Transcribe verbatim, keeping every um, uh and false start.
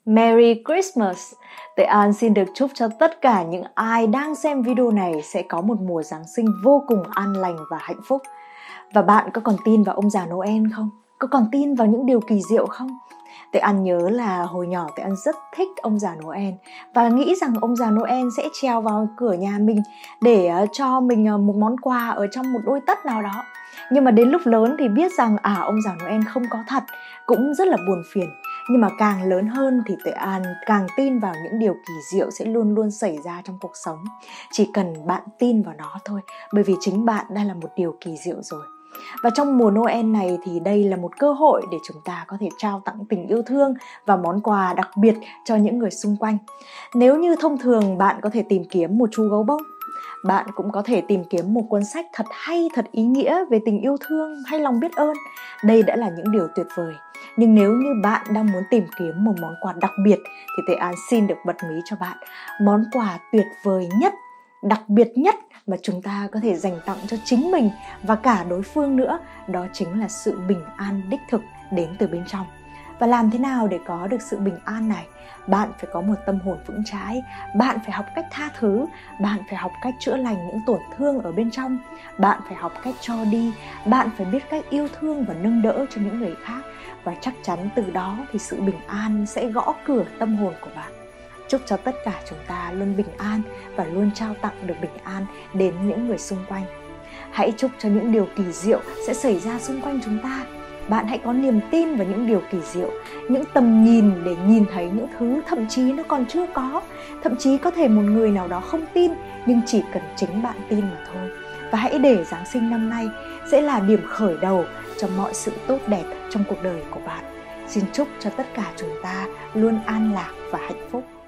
Merry Christmas! Tuệ An xin được chúc cho tất cả những ai đang xem video này sẽ có một mùa Giáng sinh vô cùng an lành và hạnh phúc. Và bạn có còn tin vào ông già Noel không? Có còn tin vào những điều kỳ diệu không? Tuệ An nhớ là hồi nhỏ Tuệ An rất thích ông già Noel và nghĩ rằng ông già Noel sẽ trèo vào cửa nhà mình để cho mình một món quà ở trong một đôi tất nào đó. Nhưng mà đến lúc lớn thì biết rằng à ông già Noel không có thật, cũng rất là buồn phiền. Nhưng mà càng lớn hơn thì Tuệ An càng tin vào những điều kỳ diệu sẽ luôn luôn xảy ra trong cuộc sống. Chỉ cần bạn tin vào nó thôi, bởi vì chính bạn đã là một điều kỳ diệu rồi. Và trong mùa Noel này thì đây là một cơ hội để chúng ta có thể trao tặng tình yêu thương và món quà đặc biệt cho những người xung quanh. Nếu như thông thường bạn có thể tìm kiếm một chú gấu bông, bạn cũng có thể tìm kiếm một cuốn sách thật hay, thật ý nghĩa về tình yêu thương hay lòng biết ơn. Đây đã là những điều tuyệt vời. Nhưng nếu như bạn đang muốn tìm kiếm một món quà đặc biệt thì Tuệ An xin được bật mí cho bạn món quà tuyệt vời nhất, đặc biệt nhất mà chúng ta có thể dành tặng cho chính mình và cả đối phương nữa. Đó chính là sự bình an đích thực đến từ bên trong. Và làm thế nào để có được sự bình an này? Bạn phải có một tâm hồn vững chãi, bạn phải học cách tha thứ, bạn phải học cách chữa lành những tổn thương ở bên trong, bạn phải học cách cho đi, bạn phải biết cách yêu thương và nâng đỡ cho những người khác. Và chắc chắn từ đó thì sự bình an sẽ gõ cửa tâm hồn của bạn. Chúc cho tất cả chúng ta luôn bình an và luôn trao tặng được bình an đến những người xung quanh. Hãy chúc cho những điều kỳ diệu sẽ xảy ra xung quanh chúng ta. Bạn hãy có niềm tin vào những điều kỳ diệu, những tầm nhìn để nhìn thấy những thứ thậm chí nó còn chưa có. Thậm chí có thể một người nào đó không tin, nhưng chỉ cần chính bạn tin mà thôi. Và hãy để Giáng sinh năm nay sẽ là điểm khởi đầu cho mọi sự tốt đẹp trong cuộc đời của bạn. Xin chúc cho tất cả chúng ta luôn an lạc và hạnh phúc.